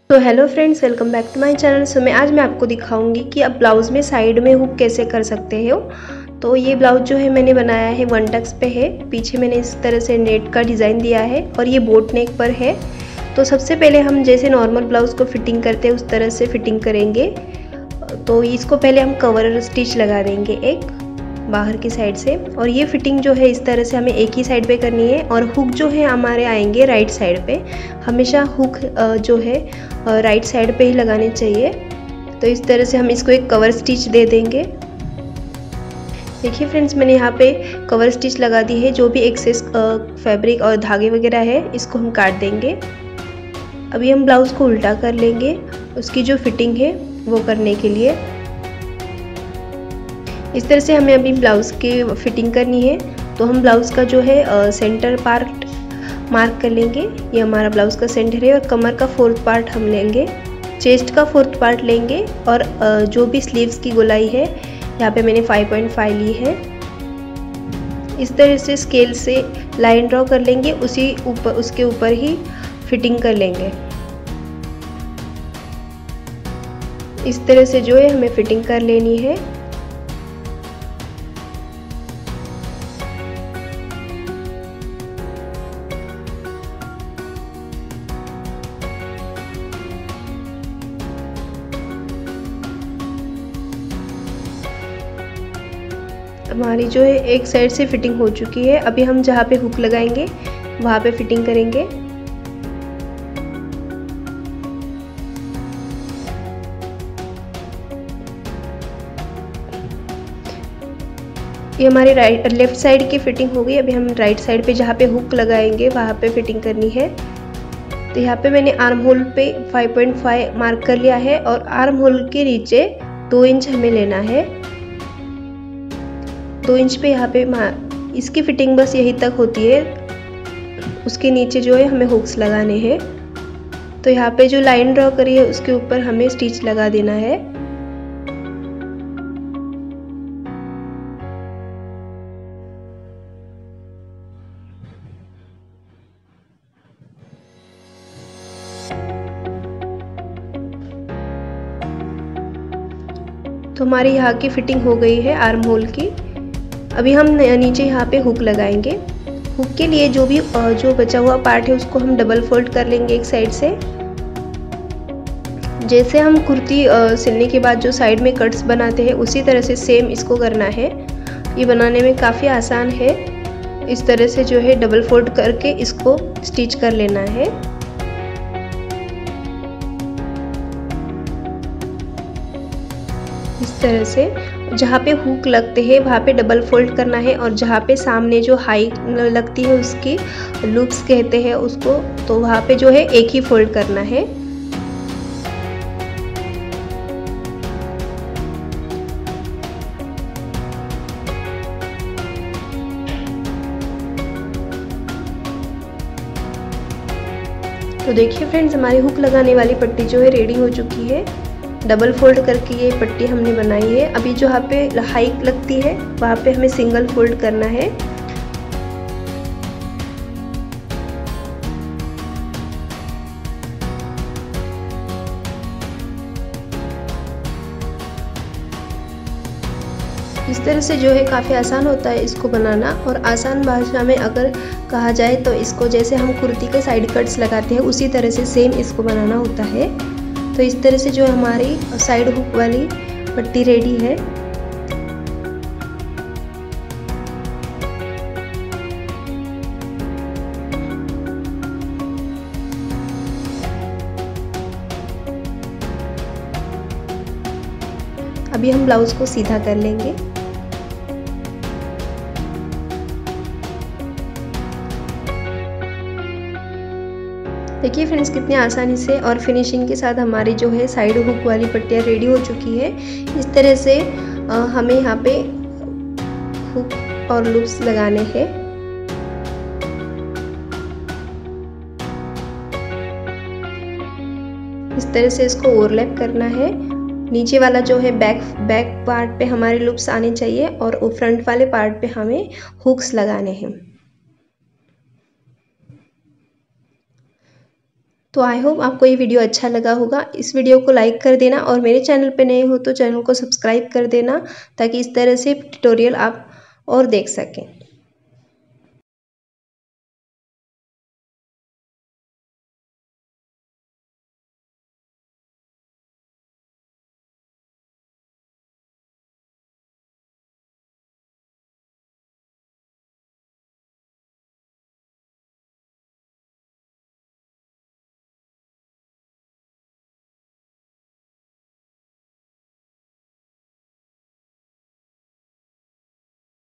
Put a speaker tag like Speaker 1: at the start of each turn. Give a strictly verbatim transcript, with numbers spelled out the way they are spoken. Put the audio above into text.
Speaker 1: तो hello friends, welcome back to my channel. So मैं आज मैं आपको दिखाऊंगी कि आप ब्लाउज़ में साइड में हुक कैसे कर सकते हो। तो ये ब्लाउज़ जो है मैंने बनाया है वन टक्स पे है। पीछे मैंने इस तरह से नेट का डिज़ाइन दिया है और ये बोट नेक पर है। तो सबसे पहले हम जैसे नॉर्मल ब्लाउज़ को फिटिंग करते हैं उस तरह से फिटिंग करेंगे। तो इसको पहले हम कवर स्टिच लगा देंगे एक बाहर की साइड से, और ये फिटिंग जो है इस तरह से हमें एक ही साइड पे करनी है। और हुक जो है हमारे आएंगे राइट साइड पे। हमेशा हुक जो है राइट साइड पे ही लगाने चाहिए। तो इस तरह से हम इसको एक कवर स्टिच दे देंगे। देखिए फ्रेंड्स, मैंने यहाँ पे कवर स्टिच लगा दी है। जो भी एक्सेस फैब्रिक और धागे वगैरह है इसको हम काट देंगे। अभी हम ब्लाउज़ को उल्टा कर लेंगे उसकी जो फिटिंग है वो करने के लिए। इस तरह से हमें अभी ब्लाउज़ की फिटिंग करनी है। तो हम ब्लाउज़ का जो है आ, सेंटर पार्ट मार्क कर लेंगे। ये हमारा ब्लाउज़ का सेंटर है। और कमर का फोर्थ पार्ट हम लेंगे, चेस्ट का फोर्थ पार्ट लेंगे। और आ, जो भी स्लीव्स की गोलाई है यहाँ पे मैंने फाइव पॉइंट फाइव ली है। इस तरह से स्केल से लाइन ड्रॉ कर लेंगे, उसी ऊपर उसके ऊपर ही फिटिंग कर लेंगे। इस तरह से जो है हमें फिटिंग कर लेनी है। हमारी जो है एक साइड से फिटिंग हो चुकी है। अभी हम जहाँ पे हुक लगाएंगे वहाँ पे फिटिंग करेंगे। ये हमारी राइट लेफ्ट साइड की फिटिंग हो गई। अभी हम राइट साइड पे जहाँ पे हुक लगाएंगे वहाँ पे फिटिंग करनी है। तो यहाँ पे मैंने आर्म होल पे फाइव पॉइंट फाइव मार्क कर लिया है और आर्म होल के नीचे दो इंच हमें लेना है। दो इंच पे यहाँ पे इसकी फिटिंग बस यही तक होती है। उसके नीचे जो है हमें हुक्स लगाने हैं। तो यहाँ पे जो लाइन ड्रॉ करी है उसके ऊपर हमें स्टिच लगा देना है। तो हमारी यहाँ की फिटिंग हो गई है आर्म होल की। अभी हम नीचे यहाँ पे हुक लगाएंगे। हुक के लिए जो भी जो बचा हुआ पार्ट है उसको हम डबल फोल्ड कर लेंगे एक साइड से। जैसे हम कुर्ती सिलने के बाद जो साइड में कट्स बनाते हैं उसी तरह से सेम इसको करना है। ये बनाने में काफ़ी आसान है। इस तरह से जो है डबल फोल्ड करके इसको स्टिच कर लेना है। इस तरह से जहाँ पे हुक लगते हैं वहाँ पे डबल फोल्ड करना है। और जहाँ पे सामने जो हाई लगती है उसकी लूप्स कहते हैं उसको, तो वहाँ पे जो है एक ही फोल्ड करना है। तो देखिए फ्रेंड्स, हमारी हुक लगाने वाली पट्टी जो है रेडी हो चुकी है। डबल फोल्ड करके ये पट्टी हमने बनाई है। अभी जो यहाँ पे हाइक लगती है वहाँ पे हमें सिंगल फोल्ड करना है। इस तरह से जो है काफ़ी आसान होता है इसको बनाना। और आसान भाषा में अगर कहा जाए तो इसको जैसे हम कुर्ती के साइड कट्स लगाते हैं उसी तरह से सेम इसको बनाना होता है। तो इस तरह से जो हमारी साइड हुक वाली पट्टी रेडी है। अभी हम ब्लाउज को सीधा कर लेंगे। देखिए फ्रेंड्स, कितनी आसानी से और फिनिशिंग के साथ हमारी जो है साइड हुक वाली पट्टियाँ रेडी हो चुकी है। इस तरह से आ, हमें यहाँ पे हुक और लूप्स लगाने हैं। इस तरह से इसको ओवरलैप करना है। नीचे वाला जो है बैक बैक पार्ट पे हमारे लूप्स आने चाहिए और फ्रंट वाले पार्ट पे हमें हुक्स लगाने हैं। तो आई होप आपको ये वीडियो अच्छा लगा होगा। इस वीडियो को लाइक कर देना और मेरे चैनल पे नए हो तो चैनल को सब्सक्राइब कर देना ताकि इस तरह से ट्यूटोरियल आप और देख सकें।